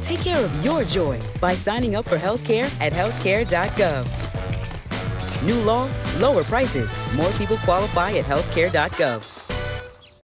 Take care of your joy by signing up for HealthCare at HealthCare.gov. New law, lower prices. More people qualify at HealthCare.gov.